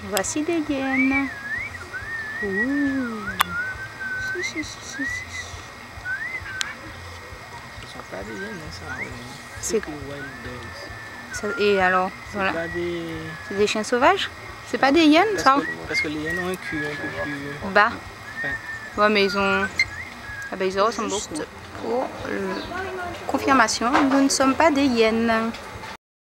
Voici des hyènes. Ouh. Si. Ce ne sont pas des hyènes, ça. C'est des wild dogs. Et alors, voilà. Pas des... C'est des chiens sauvages? C'est pas des hyènes, ça? Parce que les hyènes ont un cul un peu plus... Bas. Ouais. Ouais, mais ils ont... Ah ben, ils ressemblent beaucoup. Pour confirmation, nous ne sommes pas des hyènes.